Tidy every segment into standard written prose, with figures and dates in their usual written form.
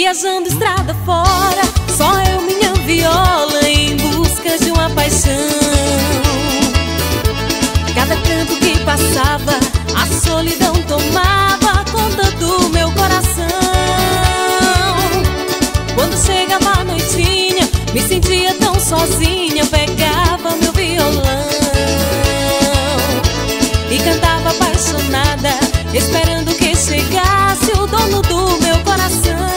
viajando estrada fora, só eu, minha viola, em busca de uma paixão. Cada canto que passava, a solidão tomava conta do meu coração. Quando chegava a noitinha, me sentia tão sozinha, pegava meu violão e cantava apaixonada, esperando que chegasse o dono do meu coração.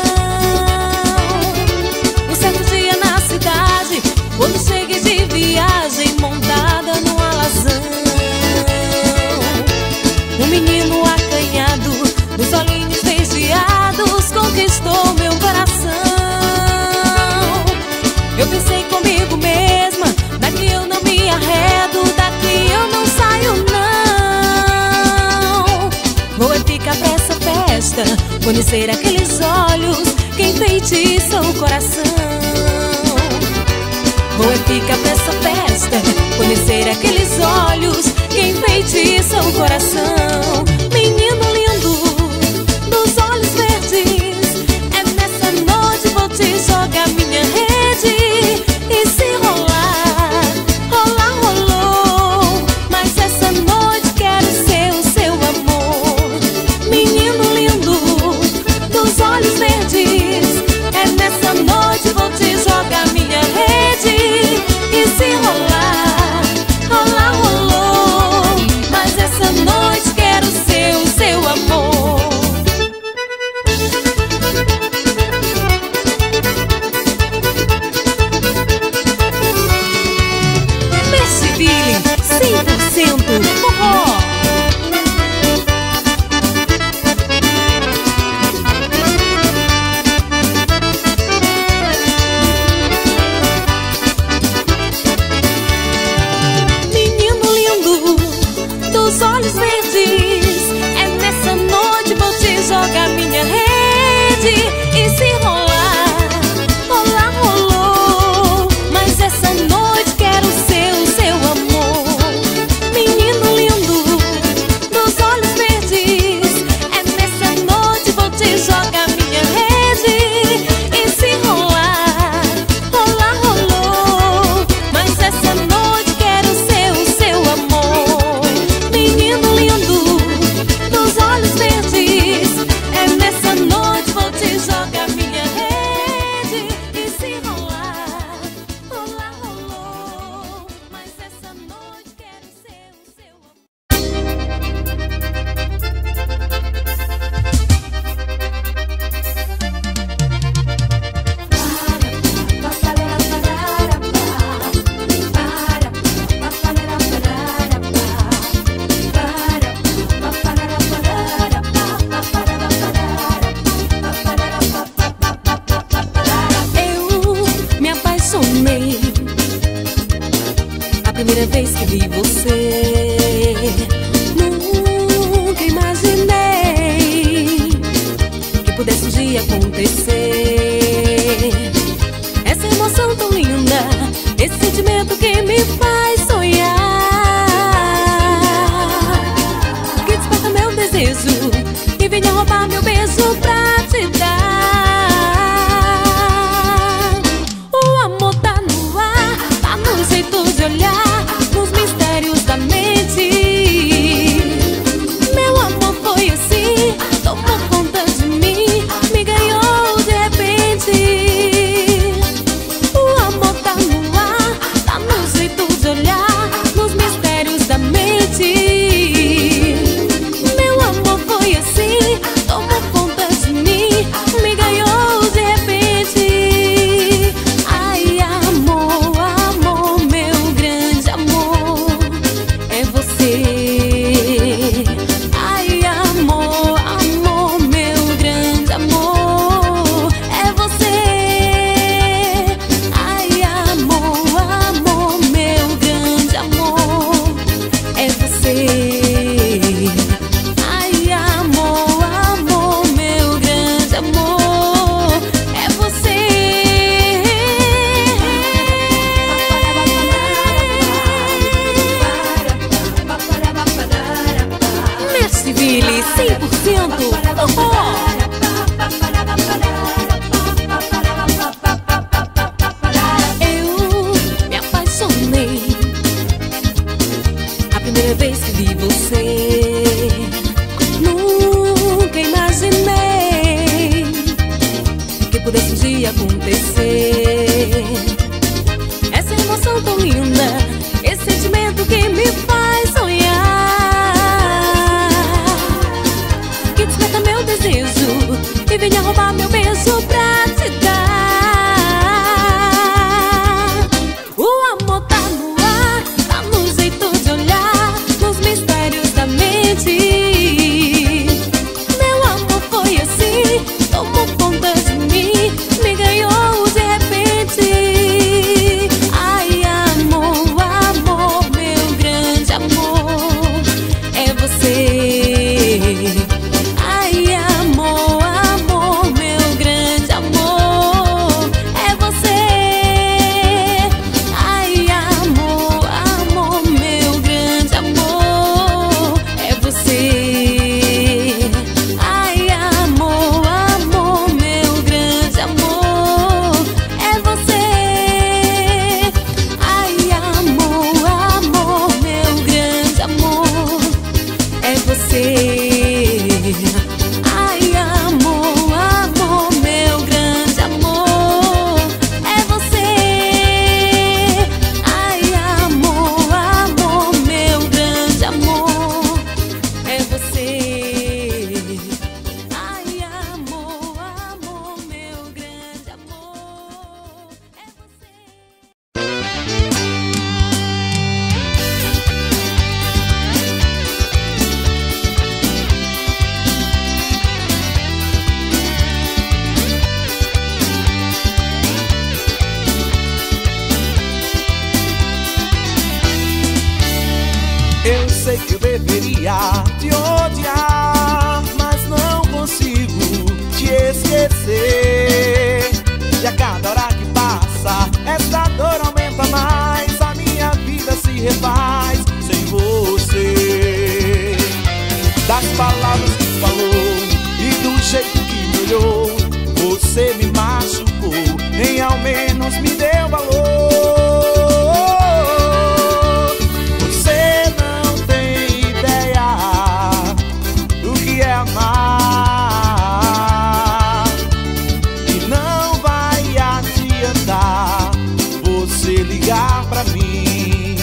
Um certo dia na cidade, quando cheguei de viagem, montada num alazão, um menino acanhado, dos olhinhos esverdeados, conquistou meu coração. Eu pensei comigo mesma, daqui eu não me arredo, daqui eu não saio não. Vou é ficar pra essa festa, conhecer aqueles olhos que enfeitiçam o coração. Vou é ficar pra essa festa, conhecer aqueles olhos que enfeitiçam o coração. Menino lindo, dos olhos verdes, é nessa noite vou te jogar minha rede. E se rolar, rolar, rolou, mas essa noite quero ser o seu amor. Menino lindo, dos olhos verdes, é nessa noite vou te jogar minha rede. E se rolar, rolar, rolou, mas essa noite quero ser o seu amor. Mestre Feeling, 100% forró. Menino lindo, dos olhos verdes, é nessa noite vou te jogar minha rede. E se rolar, rolar, rolou, mas essa noite quero ser o seu amor. Menino lindo, dos olhos verdes, é nessa noite vou te jogar minha rede. E se rolar, rolar, rolou, mas essa noite quero ser o seu amor. Menino lindo, dos olhos verdes, é nessa noite vou te jogar minha rede. E se rolar, rolar, rolou, mas essa noite quero ser o seu amor. Eu me apaixonei a primeira vez que vi você. Nunca imaginei que pudesse um dia acontecer. Essa emoção tão linda, esse sentimento que me faz sonhar, que desperta meu desejo e venha roubar meu beijo pra te dar. O amor tá no ar, tá no jeito de olhar, nos mistérios da mente. Meu amor foi assim, tomou conta de mim, me ganhou de sei que eu deveria te odiar, mas não consigo te esquecer. E a cada hora que passa, essa dor aumenta mais. A minha vida se refaz sem você. Das palavras que falou e do jeito que me olhou, você me machucou, nem ao menos me deu valor. Você não tem ideia do que é amar, e não vai adiantar você ligar pra mim.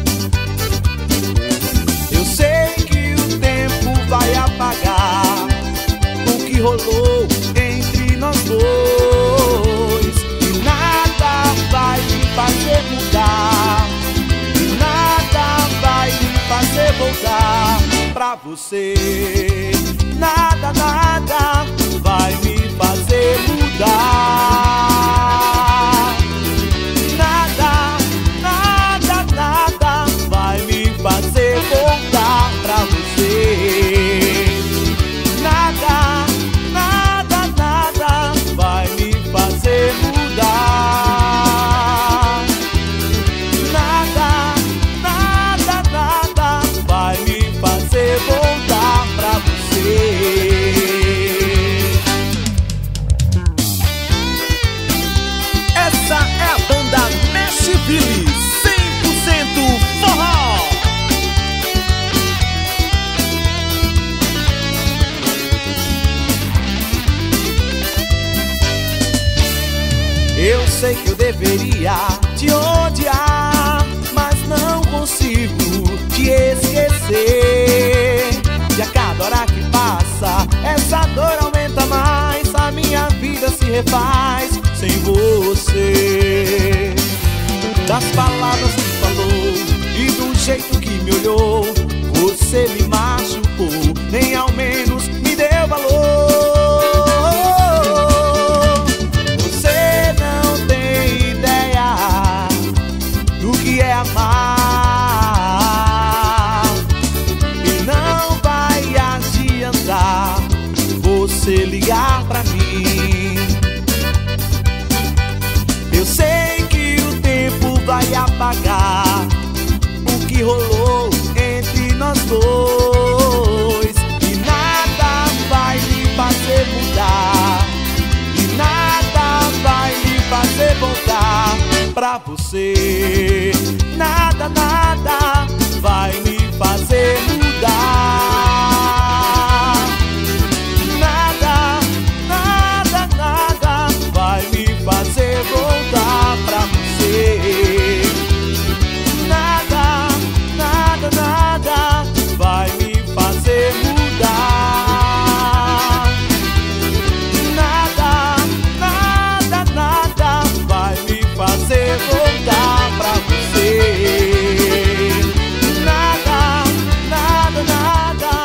Eu sei que o tempo vai apagar o que rolou entre nós dois, e nada vai me fazer mudar, e nada vai me fazer voltar pra você. Nada, nada vai me fazer mudar. Nada, nada, nada vai me fazer voltar pra você. Nada, nada, nada vai me fazer mudar. Nada, nada, nada vai me fazer voltar pra você. Essa é a banda Nashville 100% forró. Eu sei que eu deveria te odiar, mas não consigo te esquecer. E a cada hora que passa, essa dor aumenta mais. A minha vida se refaz sem você. Das palavras que falou e do jeito que me olhou, você me machucou, nem ao menos me deu valor. Você não tem ideia do que é amar, e não vai adiantar você ligar pra mim. Eu sei que o tempo vai apagar o que rolou entre nós dois, e nada vai me fazer mudar, e nada vai me fazer voltar pra você. Nada, nada vai me fazer mudar. Nada, nada, nada vai me fazer voltar pra você. Nada, nada, nada vai me fazer mudar. Nada, nada, nada vai me fazer voltar pra você. Nada, nada, nada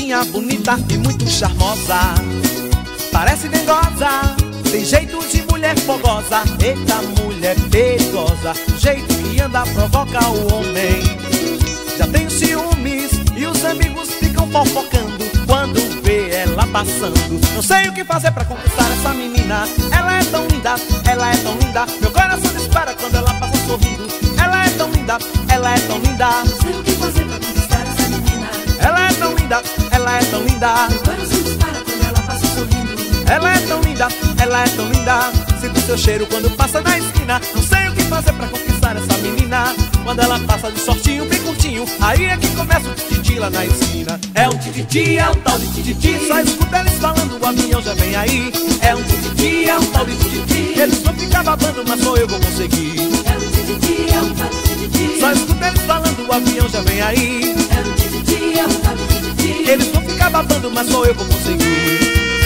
Gatinha bonita e muito charmosa, parece dengosa, tem jeito de mulher fogosa. Eita, mulher perigosa, o jeito que anda provoca o homem. Já tenho ciúmes e os amigos ficam fofocando quando vê ela passando. Não sei o que fazer pra conquistar essa menina. Ela é tão linda, ela é tão linda, meu coração dispara quando ela passa sorrindo. Ela é tão linda, ela é tão linda. Não sei o que fazer pra conquistar essa menina. Ela é tão linda, ela é tão linda, meu coração dispara quando ela passa sorrindo. ela é tão linda, ela é tão linda. Sinto seu cheiro quando passa na esquina. Não sei o que fazer pra conquistar essa menina. Quando ela passa de shortinho bem curtinho, aí é que começa o tititi lá na esquina. É um tititi, é um tal de tititi, só escuta eles falando, o avião já vem aí. É um tititi, é um tal de tititi, eles vão ficar babando, mas só eu vou conseguir. É um tititi, é um tal de tititi, só escuta eles falando, o avião já vem aí. é um tititi, é um tal de tititi, Eles vão ficar babando, mas só eu vou conseguir.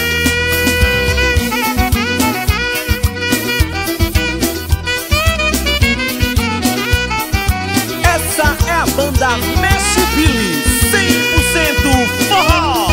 Essa é a banda Meshville, 100% forró.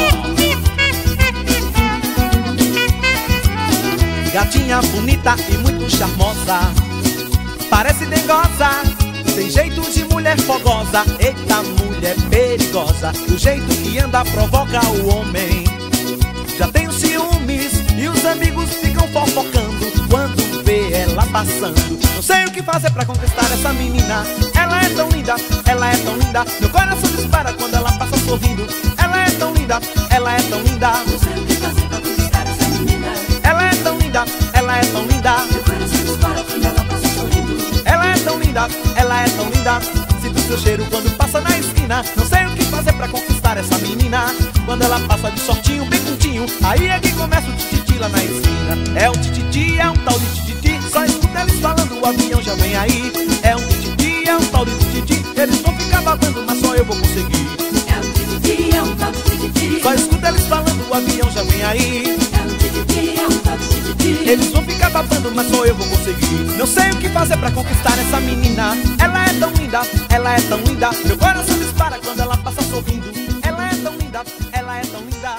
Gatinha bonita e muito charmosa, parece dengosa, tem jeito de mulher fogosa. Eita, mulher perigosa, o jeito que anda provoca o homem. Já tenho ciúmes e os amigos ficam fofocando quando vê ela passando. Não sei o que fazer pra conquistar essa menina. Ela é tão linda, ela é tão linda, meu coração dispara quando ela passa sorrindo. Ela é tão linda, ela é tão linda. não sei o que fazer pra conquistar essa menina. Ela é tão linda, ela é tão linda, Meu coração dispara quando ela passa sorrindo. ela é tão linda, ela é tão linda. Sinto seu cheiro quando passa na esquina. Não sei o que fazer pra conquistar essa menina. Quando ela passa de shortinho bem curtinho, aí é que começa o tititi lá na esquina. É um tititi, é um tal de tititi, só escuta eles falando, o avião já vem aí. É um tititi, é um tal de tititi, eles vão ficar babando, mas só eu vou conseguir. É um tititi, é um tal de tititi, Só escuta eles falando, o avião já vem aí. é um tititi, é um tal de tititi, Eles vão ficar babando, mas só eu vou conseguir. Não sei o que fazer pra conquistar essa menina. Ela é tão linda, ela é tão linda, meu coração dispara quando ela passa sorrindo. Ela é tão linda, ela é tão linda,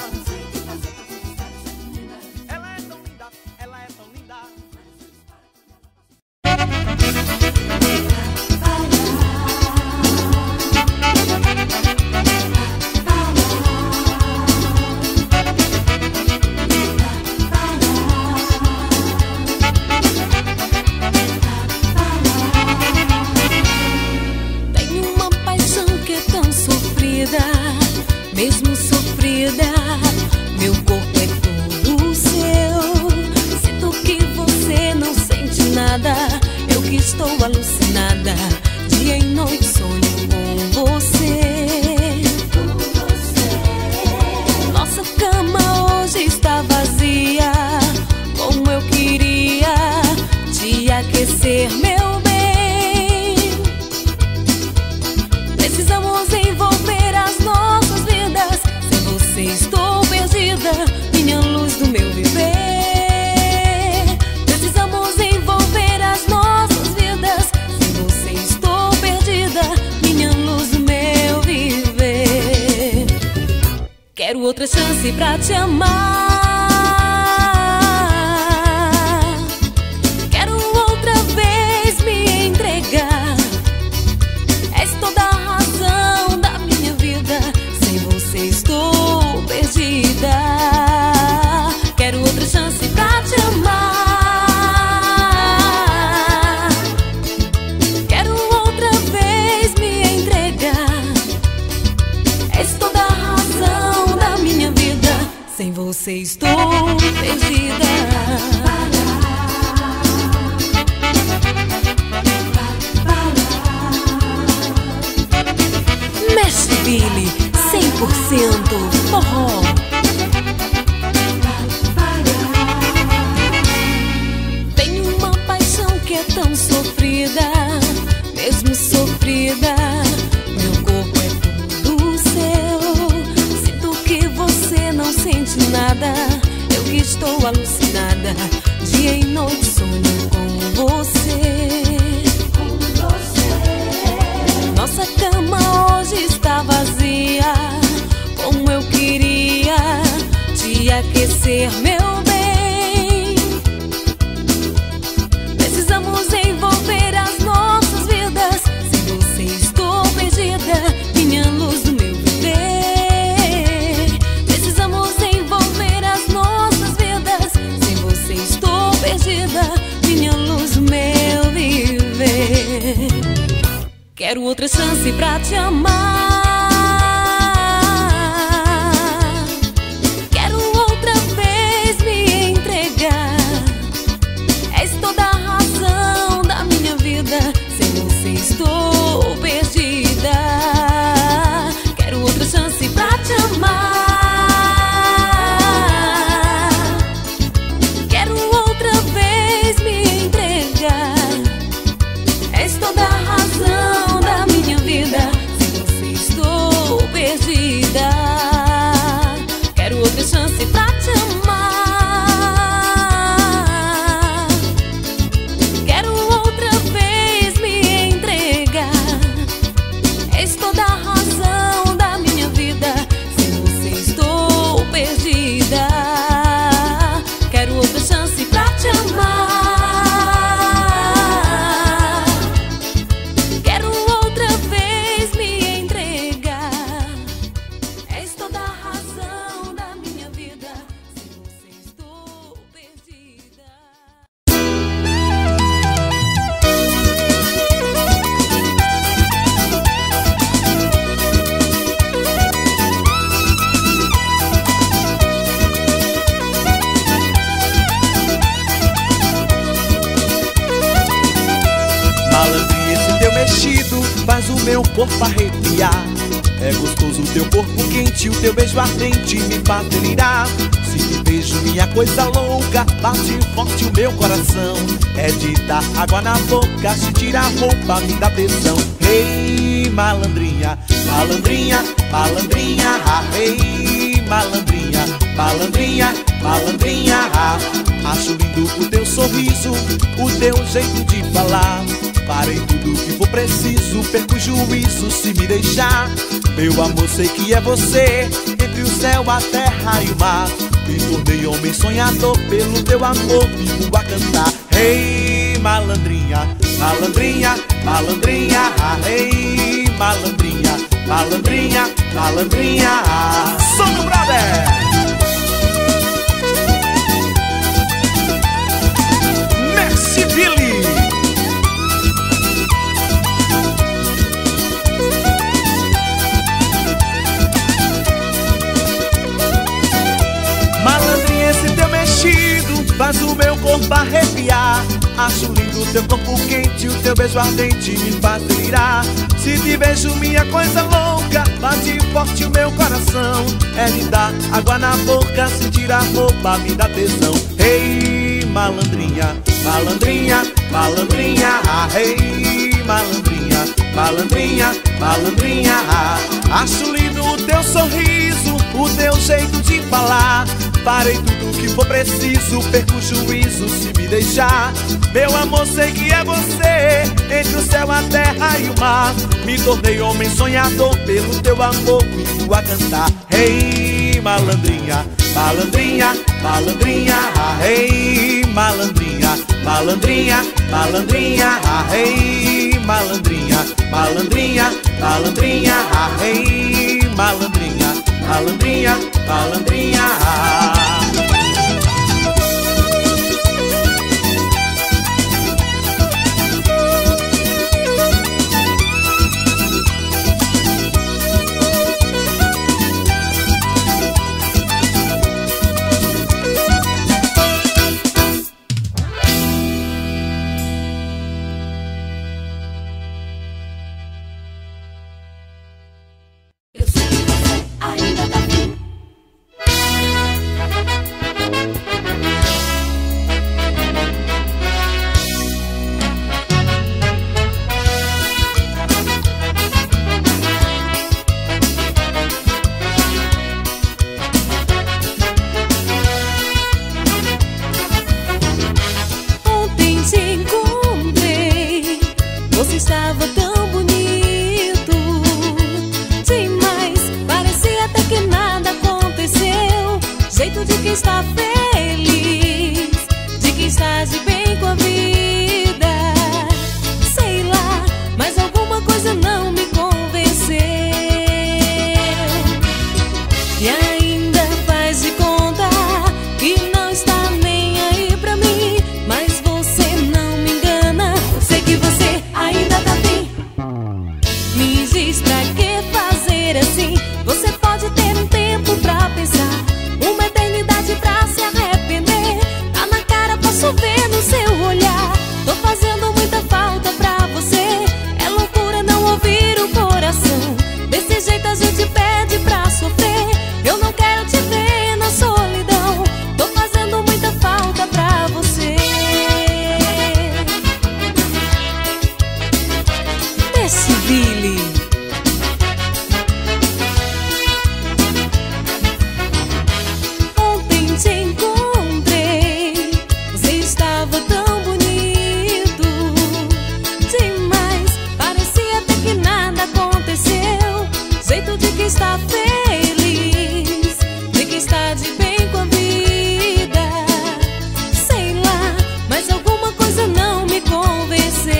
ela é tão linda, ela é tão linda. Tenho uma paixão que é tão sofrida, mesmo sofrida, meu corpo é todo seu. Sinto que você não sente nada, eu que estou alucinada, dia e noite sonho com você. Nossa cama hoje está vazia, como eu queria te aquecer, meu bem. Precisamos envolver as nossas vidas, sem você estou perdida, minha luz do meu viver. Precisamos envolver as nossas vidas, sem você estou perdida, minha luz do meu viver. Quero outra chance pra te amar. Quero outra vez me entregar. És toda a razão da minha vida, sem você estou perdida. Quero outra chance pra te amar. Quero outra vez me entregar. És toda a razão da minha vida, sem você estou perdida. Meshville, 100% forró. Tenho uma paixão que é tão sofrida, mesmo sofrida, meu corpo é todo seu. Sinto que você não sente nada, eu que estou alucinada, dia e noite sonho com você. Nossa cama hoje está vazia, como eu queria ser meu bem. Precisamos envolver as nossas vidas. Sem você estou perdida, minha luz do meu viver. Precisamos envolver as nossas vidas. Sem você estou perdida, minha luz do meu viver. Quero outra chance pra te amar. Quero outra vez me entregar. És toda a razão da minha vida. Sem você estou perdida. Quero outra chance pra te amar. Quero outra vez me entregar. És toda a razão da minha vida. Sem você estou perdida. Quero outra chance pra te amar. Quero outra vez me entregar. És toda a razão da minha vida. Sem você estou perdida. Quero outra chance pra te amar. Quero outra vez me entregar. És toda a razão da minha vida. Sem você estou perdida. Malandrinha, esse teu mexido faz o meu corpo arrepiar. É gostoso o teu corpo quente, o teu beijo ardente me faz delirar. Se te beijo, minha coisa louca, bate forte o meu coração. É de dar água na boca, se tira a roupa, me dá tesão. Ei, malandrinha, malandrinha, malandrinha, ah, ei, malandrinha, malandrinha, malandrinha, ah. Acho lindo o teu sorriso, o teu jeito de falar. Farei tudo que for preciso, perco o juízo se me deixar. Meu amor, sei que é você, entre o céu, a terra e o mar. Me tornei homem sonhador, pelo teu amor vivo a cantar. Ei, malandrinha, malandrinha, malandrinha, ah, ei, malandrinha, malandrinha, malandrinha, ah. Som, brother! Merci, Billy! Malandrinha, esse teu mexido faz o meu corpo arrepiar. Acho lindo o teu corpo quente, o teu beijo ardente me faz delirar. Se te vejo, minha coisa louca, bate forte o meu coração. É de dar água na boca, se tira a roupa, me dá tesão. Ei, malandrinha, malandrinha, malandrinha, ah, ei, malandrinha, malandrinha, malandrinha, ah. Acho lindo o teu sorriso, o teu jeito de falar. Farei tudo que for preciso, perco o juízo se me deixar. Meu amor, sei que é você, entre o céu, a terra e o mar. Me tornei homem sonhador, pelo teu amor vivo a cantar. Ei, malandrinha, malandrinha, malandrinha, ah, ei, malandrinha, malandrinha, malandrinha, ah, ei, malandrinha, malandrinha, malandrinha, ah, ei, malandrinha, malandrinha, malandrinha, ah. Eu sei que você ainda tá aqui. jeito de quem está feliz, de quem está de bem com a vida. Sei lá, mas alguma coisa não me convenceu. E ainda faz de conta que não está nem aí pra mim, mas você não me engana. Eu sei que você ainda tá bem. Me diz pra que fazer assim? Você pode ter um tempo pra pensar, uma eternidade pra se arrepender. Tá na cara, posso ver no seu olhar. Tô fazendo muita falta pra você. É loucura não ouvir o coração. Desse jeito a gente pede pra sofrer. Eu não quero te ver na solidão. Tô fazendo muita falta pra você. Decibeli. Ontem te encontrei, você estava tão bonito demais. Parecia até que nada aconteceu. Jeito de quem está feliz, de quem está de bem com a vida. Sei lá, mas alguma coisa não me convenceu.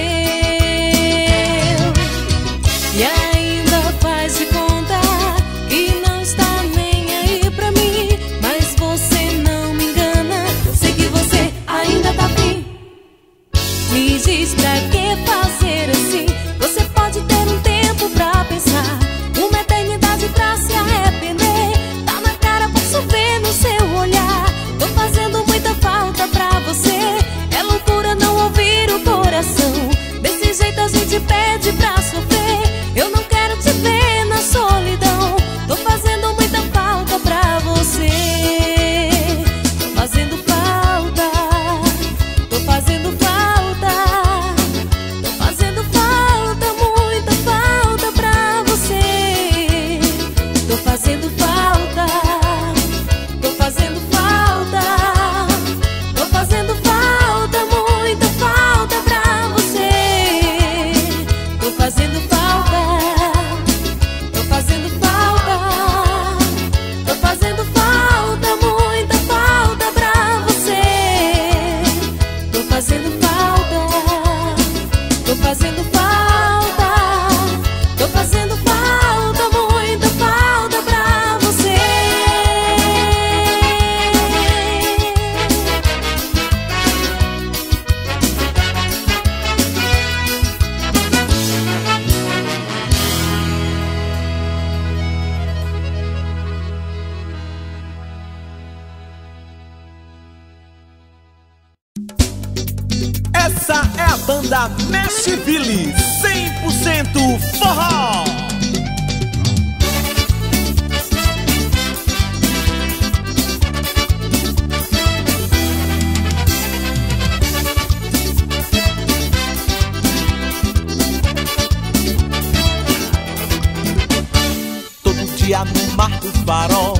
E ainda faz de conta que não está nem aí pra mim, mas você não me engana. Eu sei que você ainda tá bem. Me diz pra que fazer assim? Você pode ter um tempo pra pensar, uma eternidade pra se arrepender. Tá na cara, posso ver no seu olhar. Tô fazendo muita falta pra você. É loucura não ouvir o coração. Desse jeito a gente pede pra sofrer. Eu não quero te ver na solidão. Tô fazendo muita falta pra você. Tô fazendo falta. Tô fazendo falta. Tô fazendo falta, muita falta pra você. Tô fazendo falta. Tô fazendo falta. Tô fazendo falta, muita falta pra você. Tô fazendo falta. Tô fazendo falta. Tô fazendo falta, muita falta pra você. Tô fazendo falta. Tô fazendo falta. Tô fazendo falta, muita falta pra você. Essa é a banda Nashville 100% forró. Todo dia no mar do farol,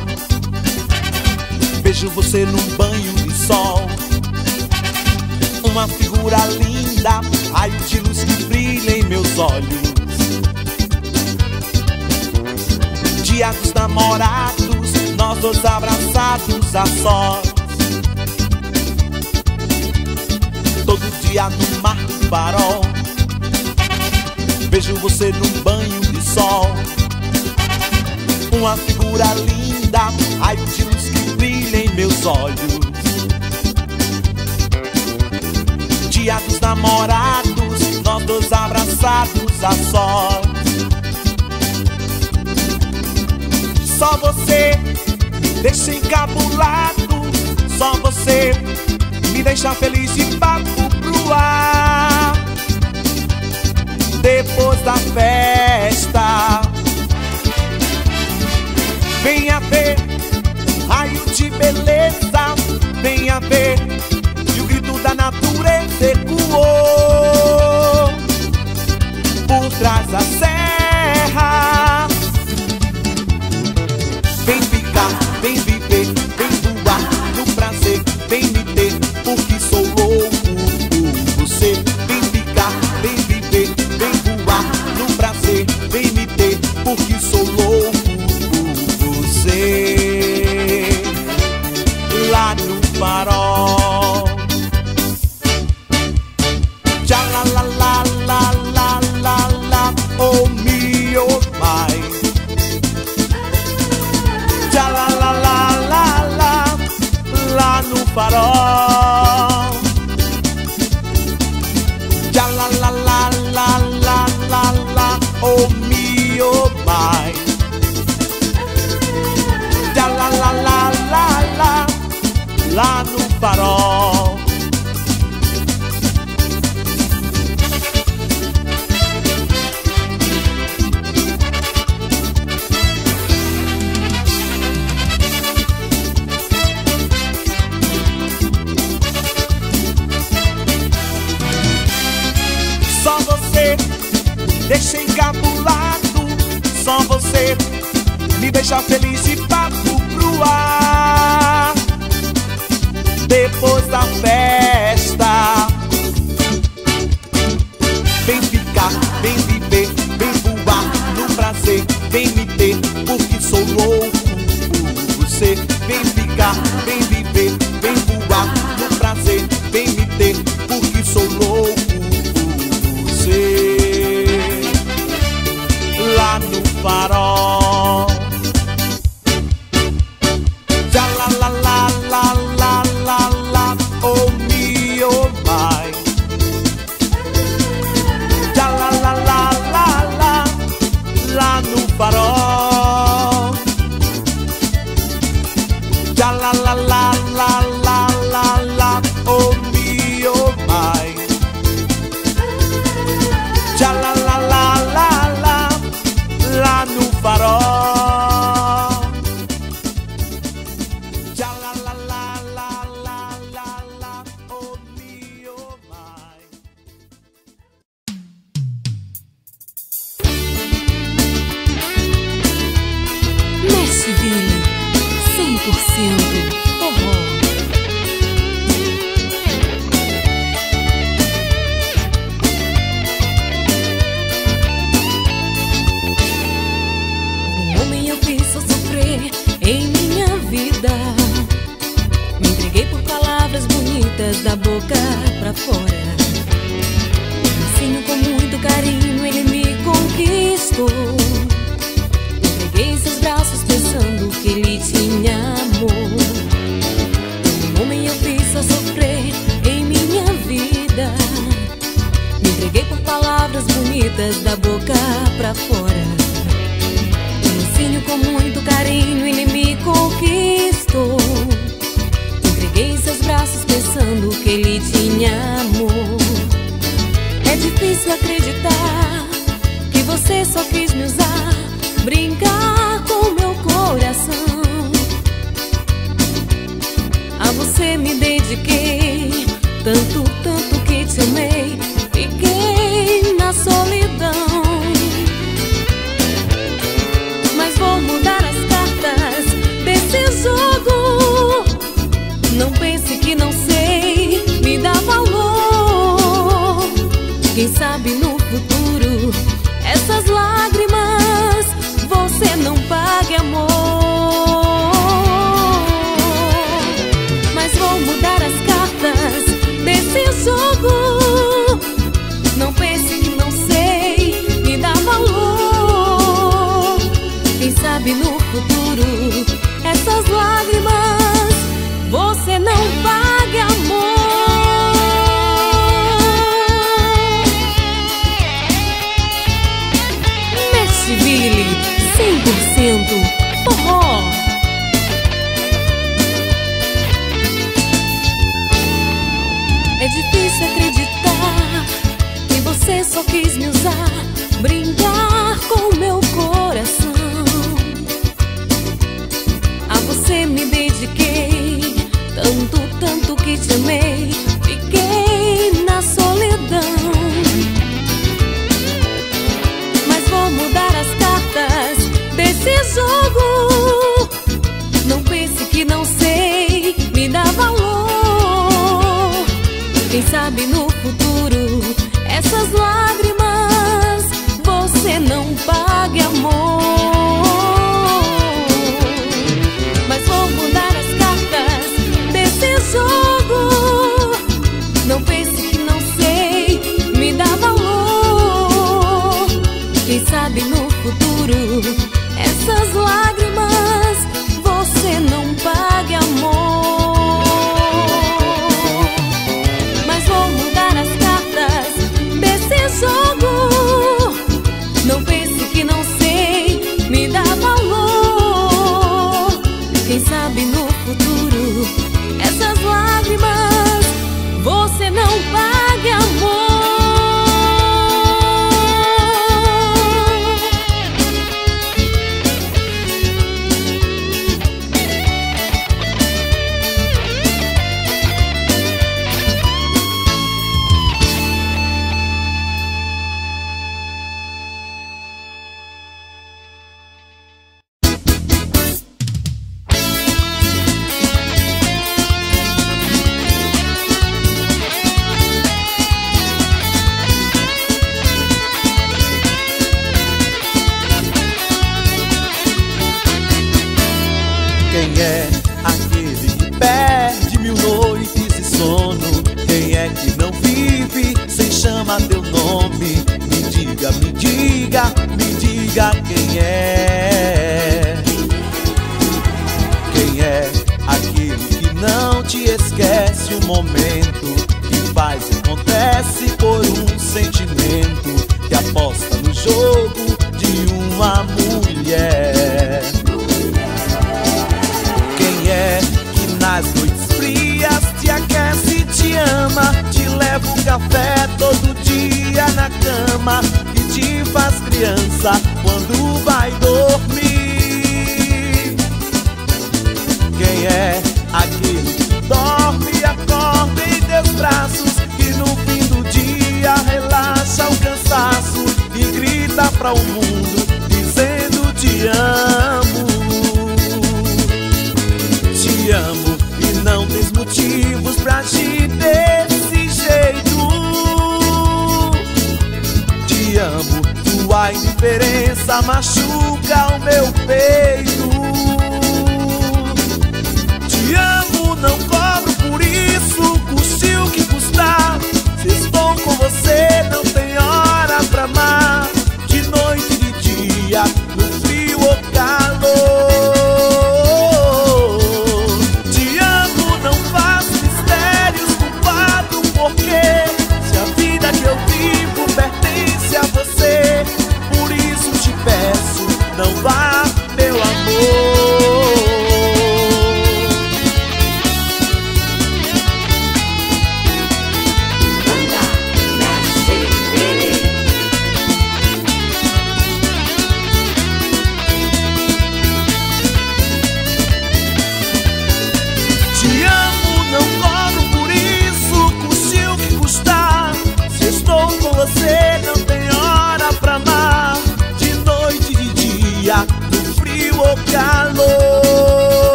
vejo você num banho de sol. Uma figura linda, raio de luz que brilha em meus olhos. Dia dos namorados, nós dois abraçados a sós. Todo dia no mar do farol, vejo você num banho de sol. Uma figura linda, raio de luz que brilha em meus olhos. Dia dos namorados, nós dois abraçados a sós. Só você me deixa encabulado, só você me deixa feliz de papo pro ar. Depois da festa, venha ver, raio de beleza, venha ver. E o grito da natureza ecoou por trás da serra. Vem ficar, vem viver, vem voar no prazer, vem me ter, porque sou louco por você. Vem ficar, vem viver, vem voar no prazer, vem me ter, porque sou louco por você. farol. Já la la la la la la la, oh me, oh my. Já la la la la la, lá no farol. Só você me deixa encabulado, só você me deixa feliz e papo pro ar. Depois da festa, vem ficar, vem viver, vem voar no prazer, vem me ter, porque sou louco por você. Vem ficar, vem viver, vem voar no prazer, vem me ter, porque sou louco por você. Lá no farol. Já la la la la la la la, oh me, oh my. Já la la la la la, lá no farol. Já la la la la la la la, oh me, oh my. Já la la la la la, lá no farol. Já la la la la la la la, oh me, oh my. Nashville, 100% forró. Um homem eu fiz só sofrer em minha vida. Me entreguei por palavras bonitas da boca pra fora. Assim com muito carinho ele me conquistou. Entreguei seus braços pensando que ele tinha amor. Um homem eu fiz só sofrer em minha vida. Me entreguei por palavras bonitas da boca pra fora. Com muito carinho ele me conquistou. Entreguei seus braços pensando que ele tinha amor. É difícil acreditar que você só quis me usar, brincar com meu coração. A você me dediquei, tanto, tanto que te amei. Fiquei na solidão. Vou mudar as cartas desse jogo. Não pense que não sei me dar valor. Quem sabe no futuro essas lágrimas você não pague amor. Mas vou mudar as cartas desse jogo. Não pense que não sei me dar valor. Quem sabe no futuro essas lágrimas você não pague amor. Nashville, 100% forró. É difícil acreditar que você só quis me usar, brincar com meu coração. A você me dediquei, tanto, tanto que te amei. Fiquei na solidão. Mas vou mudar as cartas desse jogo. Não pense que não sei me dar valor. Quem sabe no futuro essas lágrimas você Quem sabe no futuro essas lágrimas você não pague, amor. Quem é aquele que perde 1000 noites de sono? Quem é que não vive sem chamar teu nome? Me diga, me diga, me diga quem é. Quem é aquele que não te esquece o momento, que faz e acontece por um sentimento, que aposta no jogo de uma mulher? Que nas noites frias te aquece e te ama, te leva um café todo dia na cama e te faz criança quando vai dormir? Quem é aquele que dorme e acorda em teus braços, que no fim do dia relaxa o cansaço e grita para o mundo dizendo te amo? Te amo e não tens motivos pra agir desse jeito. Te amo, tua indiferença machuca o meu peito.